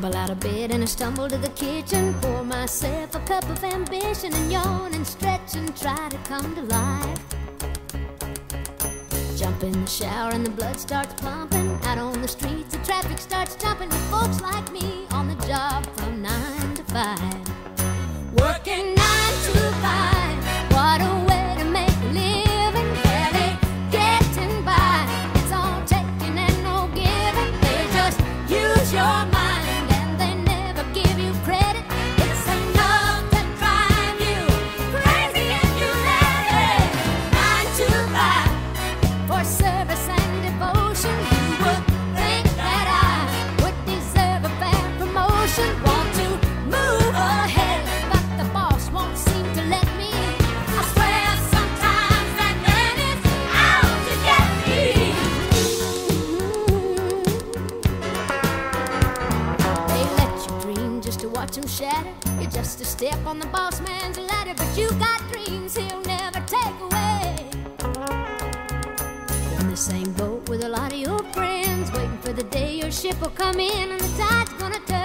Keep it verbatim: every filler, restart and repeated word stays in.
Tumble out of bed and I stumble to the kitchen, pour myself a cup of ambition and yawn and stretch and try to come to life. Jump in the shower and the blood starts pumping. Out on the streets the traffic starts jumping with folks like me on the job from nine to five. Working nine to five, what a way to make a living. Barely getting by, it's all taking and no giving. They just use your mind and they never give you credit. It's enough to drive you crazy if you let it. Nine to five for service and devotion. You would think that I would deserve a fair promotion. Want to move ahead, but the boss won't seem to let me. I swear sometimes that man is out to get me. They let you dream just to watch them shatter. You're just a step on the boss man's ladder, but you got dreams he'll never take away. In the same boat with a lot of your friends, waiting for the day your ship will come in and the tide's gonna turn.